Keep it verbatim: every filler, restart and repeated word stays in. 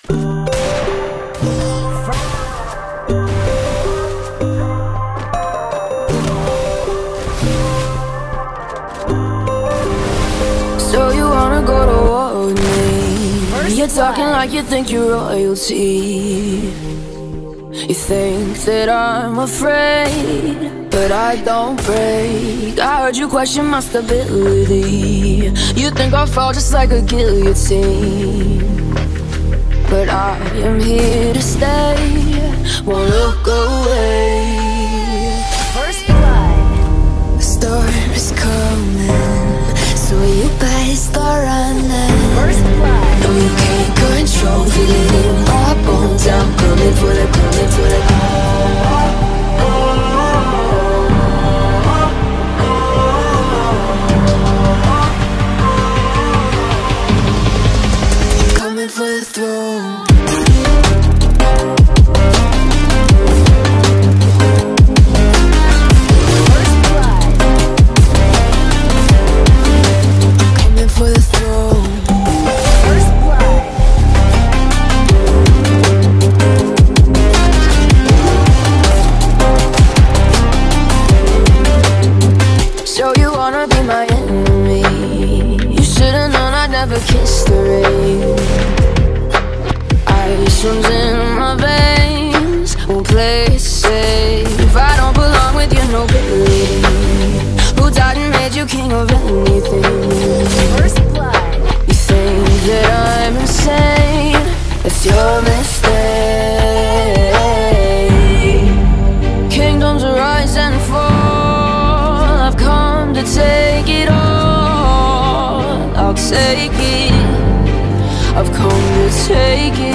So you wanna go to war with me? You're talking like you think you're royalty. You think that I'm afraid, but I don't break. I heard you question my stability. You think I'll fall just like a guillotine, but I am here to stay, won't look away. First blood. The storm is coming, so you better start running. First blood. No, you can't control, feel it in my bones. I'm coming for the, coming for the coming for the throne. Kiss the rain. Ice runs in my veins, won't play it safe. I don't belong with your nobility. Who died and made you king of anything? First blood. You think that I'm insane? That's your mistake. Kingdoms rise and fall, I've come to take it all. I'll take it, I've come to take it.